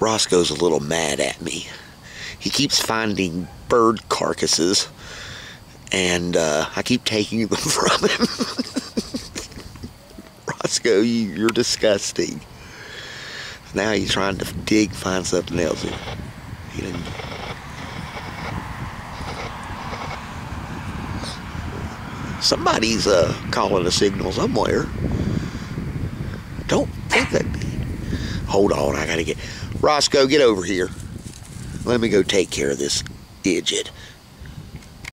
Roscoe's a little mad at me. He keeps finding bird carcasses, and I keep taking them from him. Roscoe, you're disgusting. Now he's trying to find something else. He didn't. Somebody's calling a signal somewhere. Don't think that. Hold on, I gotta get. Roscoe, get over here. Let me go take care of this idiot.